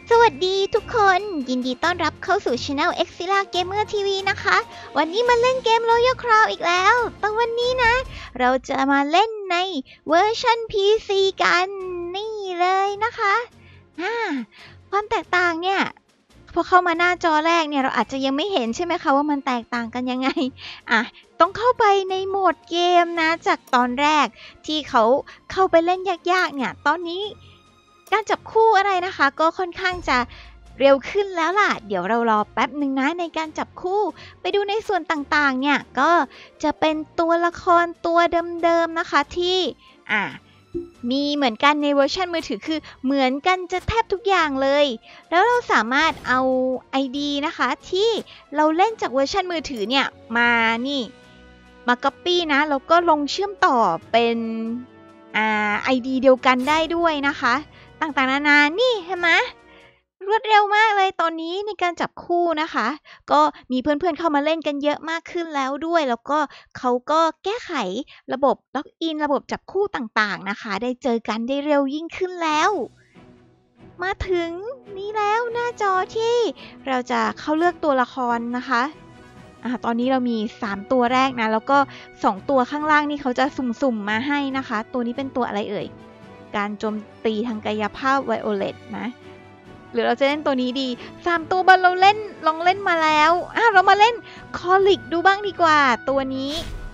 สวัสดีทุกคนยินดีต้อนรับเข้าสู่ Channel Exila Gamer TV นะคะวันนี้มาเล่นเกม Royal Crown อีกแล้วแต่วันนี้นะเราจะมาเล่นในเวอร์ชัน PC กันนี่เลยนะคะความแตกต่างเนี่ยพอเข้ามาหน้าจอแรกเนี่ยเราอาจจะยังไม่เห็นใช่ไหมคะว่ามันแตกต่างกันยังไงต้องเข้าไปในโหมดเกมนะจากตอนแรกที่เขาเข้าไปเล่นยากๆเนี่ยตอนนี้การจับคู่อะไรนะคะก็ค่อนข้างจะเร็วขึ้นแล้วล่ะเดี๋ยวเรารอแป๊บหนึ่งนะในการจับคู่ไปดูในส่วนต่างๆเนี่ยก็จะเป็นตัวละครตัวเดิมๆนะคะที่มีเหมือนกันในเวอร์ชันมือถือคือเหมือนกันจะแทบทุกอย่างเลยแล้วเราสามารถเอา ID นะคะที่เราเล่นจากเวอร์ชันมือถือเนี่ยมา copy นะแล้วก็ลงเชื่อมต่อเป็นID เดียวกันได้ด้วยนะคะต่างๆนานานี่เห็นไหมรวดเร็วมากเลยตอนนี้ในการจับคู่นะคะก็มีเพื่อนๆเข้ามาเล่นกันเยอะมากขึ้นแล้วด้วยแล้วก็เขาก็แก้ไขระบบล็อกอินระบบจับคู่ต่างๆนะคะได้เจอกันได้เร็วยิ่งขึ้นแล้วมาถึงนี้แล้วหน้าจอที่เราจะเข้าเลือกตัวละครนะคะตอนนี้เรามี3ตัวแรกนะแล้วก็2ตัวข้างล่างนี่เขาจะสุ่มๆมาให้นะคะตัวนี้เป็นตัวอะไรเอ่ยการโจมตีทางกายภาพไวโอเลตนะหรือเราจะเล่นตัวนี้ดี3ตัวบอลเราลองเล่นมาแล้วเรามาเล่นคอลิกดูบ้างดีกว่าตัวนี้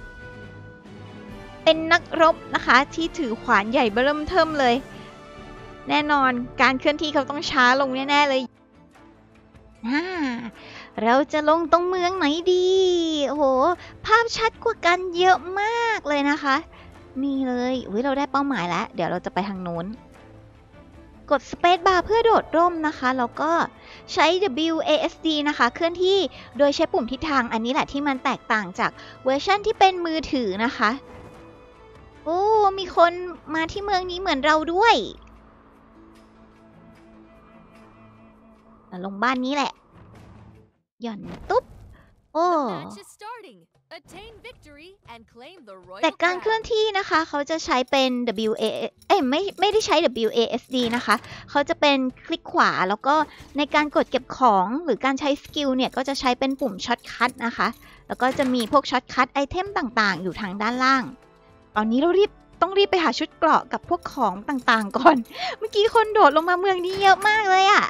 เป็นนักรบนะคะที่ถือขวานใหญ่เบิ่มเทิ่มเลยแน่นอนการเคลื่อนที่เขาต้องช้าลงแน่ๆเลยเราจะลงตรงเมืองไหนดีโอ้โหภาพชัดกว่ากันเยอะมากเลยนะคะนี่เลยเราได้เป้าหมายแล้วเดี๋ยวเราจะไปทางโน้นกด Space Bar เพื่อโดดร่มนะคะแล้วก็ใช้ WASD นะคะเคลื่อนที่โดยใช้ปุ่มทิศทางอันนี้แหละที่มันแตกต่างจากเวอร์ชันที่เป็นมือถือนะคะโอ้มีคนมาที่เมืองนี้เหมือนเราด้วยลงบ้านนี้แหละหย่อนตุ๊บโอ้แต่การเคลื่อนที่นะคะเขาจะใช้เป็น ไม่ได้ใช้ WASD นะคะเขาจะเป็นคลิกขวาแล้วก็ในการกดเก็บของหรือการใช้สกิลเนี่ยก็จะใช้เป็นปุ่มช็อตคัทนะคะแล้วก็จะมีพวกช็อตคัทไอเทมต่างๆอยู่ทางด้านล่างตอนนี้เราต้องรีบไปหาชุดเกราะกับพวกของต่างๆก่อนเมื่อกี้คนโดดลงมาเมืองนี้เยอะมากเลยอะ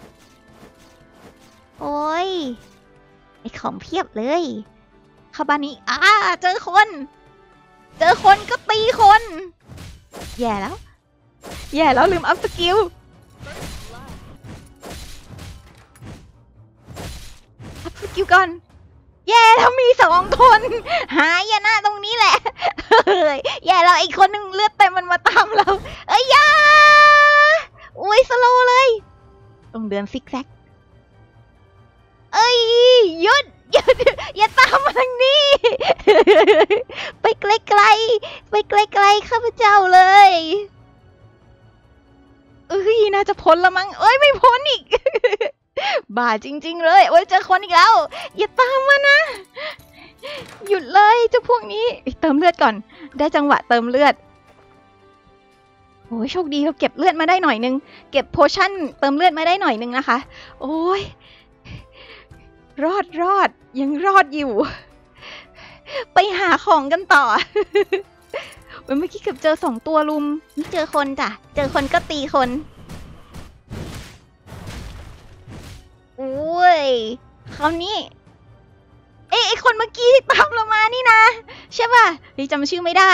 โอ้ยไอของเพียบเลยเข้าบ้านนี้เจอคนก็ตีคนแย่แล้วลืมอัพสกิลก่อนแย่แล้วมี2 คนหายนะตรงนี้แหละแย่แล้วอีกคนนึงเลือดเต็มมันมาตามเรายาสโลว์เลยต้องเดินซิกแซกหยุดอย่าตามมาทางนี้ไปไกลข้าพเจ้าเลยน่าจะพ้นละมั้งไม่พ้นอีกบ้าจริงๆเลยเจอคนอีกแล้วอย่าตามมานะหยุดเลยเจ้าพวกนี้เติมเลือดก่อนได้จังหวะเติมเลือดโชคดีเราเก็บเลือดมาได้หน่อยนึงเก็บโพชั่นเติมเลือดมาได้หน่อยนึงนะคะรอดยังรอดอยู่ไปหาของกันต่อเมื่อกี้เกือบเจอ2 ตัวลุมนี่เจอคนจ้ะเจอคนก็ตีคนคราวนี้ไอคนเมื่อกี้ตามเรามานี่นะใช่ป่ะจำชื่อไม่ได้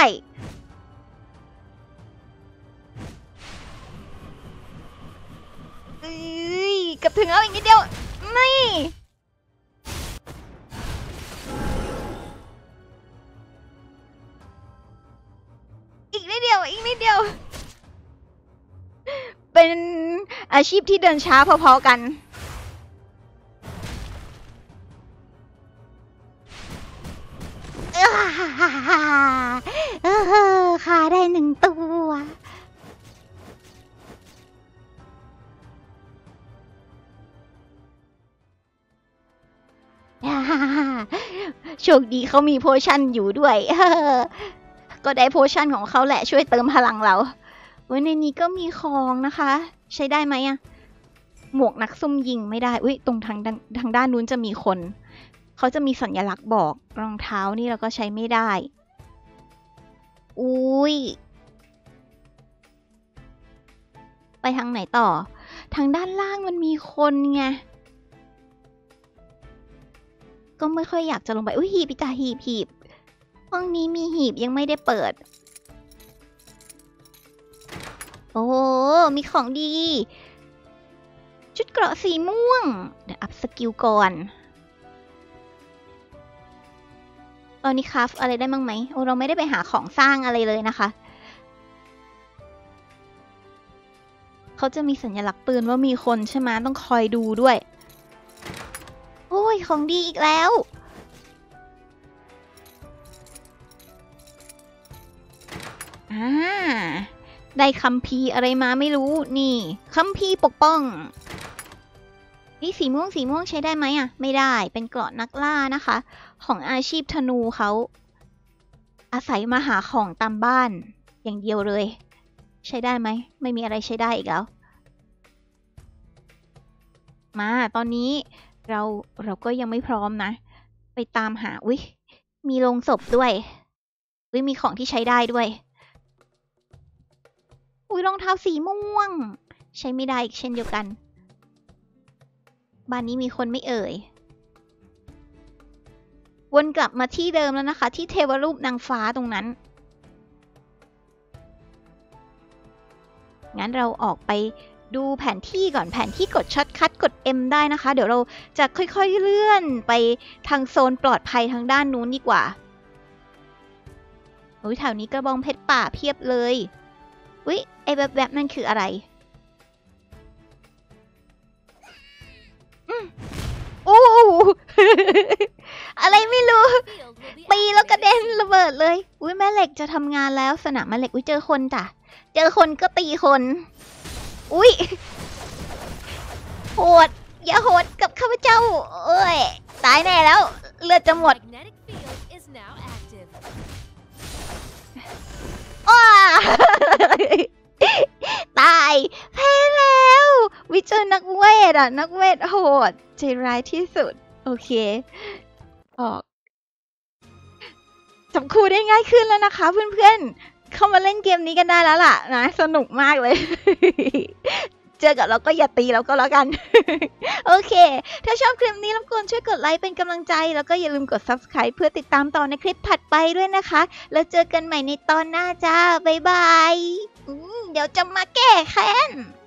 เกือบถึงแล้วอีกนิดเดียวนี่อีกนิดเดียวเป็นอาชีพที่เดินช้าพอๆกันฆ่าได้1 ตัวโชคดีเขามีโพชั่นอยู่ด้วยก็ได้โพชั่นของเขาแหละช่วยเติมพลังเราในนี้ก็มีของนะคะใช้ได้ไหมหมวกนักซุ่มยิงไม่ได้อุ้ยตรงทางด้านนู้นจะมีคนเขาจะมีสัญลักษณ์บอกรองเท้านี่เราก็ใช้ไม่ได้อุ้ยไปทางไหนต่อทางด้านล่างมันมีคนไงก็ไม่ค่อยอยากจะลงไปอุ้ยหีบจ้าหีบห้องนี้มีหีบยังไม่ได้เปิดโอ้มีของดีชุดเกราะสีม่วงเดี๋ยวอัพสกิลก่อนตอนนี้คราฟอะไรได้บ้างไหมโอ้เราไม่ได้ไปหาของสร้างอะไรเลยนะคะเขาจะมีสัญลักษณ์เตือนว่ามีคนใช่ไหมต้องคอยดูด้วยโอ้ยของดีอีกแล้วได้คัมภีร์อะไรมาไม่รู้นี่คัมภีร์ปกป้องนี่สีม่วงใช้ได้ไหมอ่ะไม่ได้เป็นเกราะนักล่านะคะของอาชีพธนูเขาอาศัยมาหาของตามบ้านอย่างเดียวเลยใช้ได้ไหมไม่มีอะไรใช้ได้อีกแล้วมาตอนนี้เราก็ยังไม่พร้อมนะไปตามหาอุ๊ยมีโลงศพด้วยอุ๊ยมีของที่ใช้ได้ด้วยอุ๊ยรองเท้าสีม่วงใช้ไม่ได้อีกเช่นเดียวกันบ้านนี้มีคนไม่เอ่ยวนกลับมาที่เดิมแล้วนะคะที่เทวรูปนางฟ้าตรงนั้นงั้นเราออกไปดูแผนที่ก่อนแผนที่กดช็อตคัทกด M ได้นะคะเดี๋ยวเราจะค่อยๆเลื่อนไปทางโซนปลอดภัยทางด้านนู้นดีกว่าอุ้ยแถวนี้กระบองเพชรป่าเพียบเลยอุ้ยไอ้แบบนั่นคืออะไรโอ้ อะไรไม่รู้ปีแล้วกระเด็นระเบิดเลยอุ้ยแม่เหล็กจะทำงานแล้วสนามแม่เหล็กอุ้ยเจอคนจ้ะเจอคนก็ตีคนอุ้ยโหดอย่าโหดกับข้าพเจ้าเอ้ยตายแน่แล้วเลือดจะหมดอ้า ตายแพ้แล้ววิเจอนักเวทอ่ะนักเวทโหดใจร้ายที่สุดโอเคออกจับคู่ได้ง่ายขึ้นแล้วนะคะเพื่อนๆเข้ามาเล่นเกมนี้กันได้แล้วล่ะนะสนุกมากเลย เจอกับเราก็อย่าตีเราก็แล้วกัน โอเคถ้าชอบคลิปนี้รบกวนช่วยกดไลค์เป็นกำลังใจแล้วก็อย่าลืมกด Subscribe เพื่อติดตามต่อในคลิปถัดไปด้วยนะคะแล้วเจอกันใหม่ในตอนหน้าจ้าบ๊ายบายเดี๋ยวจะมาแก้แค้น